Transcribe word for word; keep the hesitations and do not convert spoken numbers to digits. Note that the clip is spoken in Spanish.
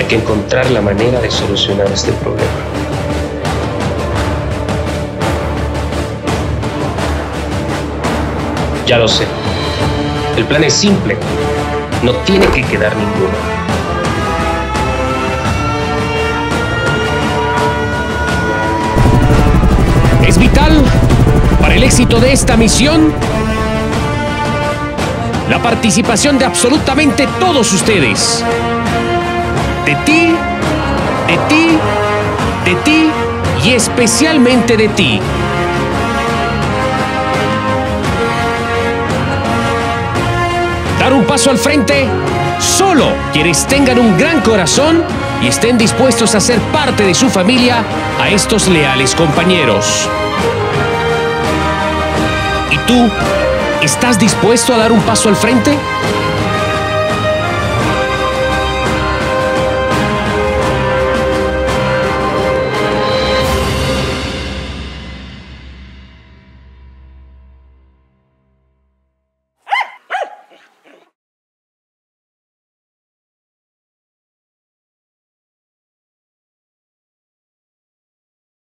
que encontrar la manera de solucionar este problema. Ya lo sé. El plan es simple. No tiene que quedar ninguno. Es vital para el éxito de esta misión la participación de absolutamente todos ustedes. De ti, de ti, de ti y especialmente de ti. Dar un paso al frente solo quienes tengan un gran corazón y estén dispuestos a ser parte de su familia a estos leales compañeros. ¿Y tú? ¿Estás dispuesto a dar un paso al frente?